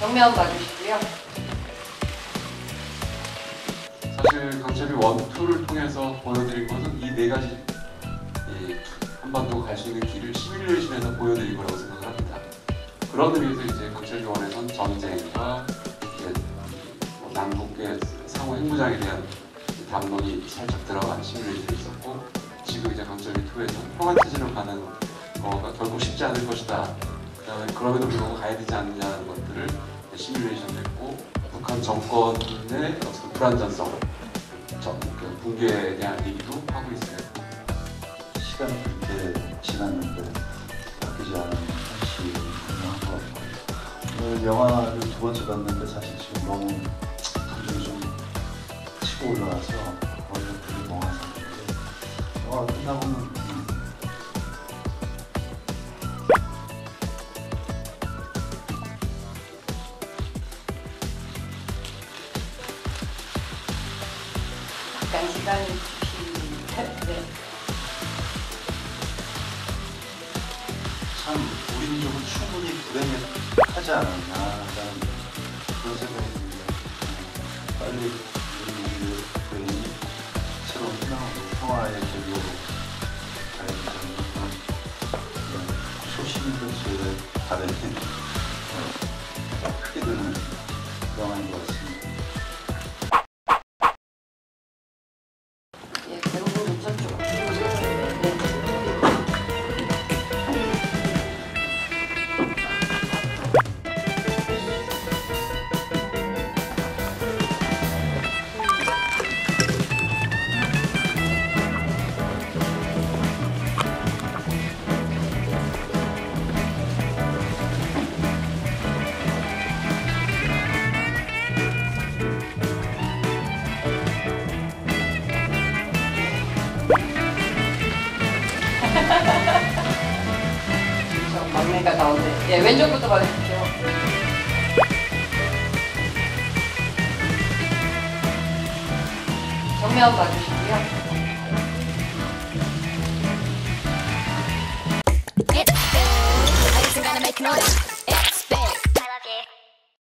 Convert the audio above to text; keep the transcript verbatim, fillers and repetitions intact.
정면 봐주시고요. 사실 강철이 원, 투를 통해서 보여드린 것은 이 네 가지 이 한반도 갈 수 있는 길을 시뮬레이션에서 보여드린 거라고 생각을 합니다. 그런 의미에서 이제 강철이 원에선 전쟁과 이제 뭐 남북의 상호 핵무장에 대한 담론이 살짝 들어간 시뮬레이션이 있었고, 지금 이제 강철이 투에서는 평화 체제로 가는 거가 결국 쉽지 않을 것이다. 그다음에 그럼에도 불구하고 가야 되지 않느냐는 것들을 시뮬레이션했고, 북한 정권의 어떤 불안전성, 저, 그 붕괴에 대한 얘기도 하고 있어요. 시간이 그렇게 지났는데 바뀌지 않은 현실이 분명한 것 같고, 오늘 영화를 두 번째 봤는데 사실 지금 너무 감정이 좀 치고 올라와서 머리가 되게 멍한 상태인데, 영화 끝나고는 음, 약간 시간이 깊이. 네. 참 우리 민족은 충분히 불행하지 않았나라는 그런 생각이 듭니다. 음, 빨리 우리 민족의 불행이 새로운 희망으로 평화의 계기로 가야 되지 않나, 그런 소신들의 바람이 크게 드는 영화인 것 같습니다. 예, 대부분 저쪽. 네. 저 막내가 가운데. 예, 왼쪽부터 봐주십시오. 정면 봐주시고요.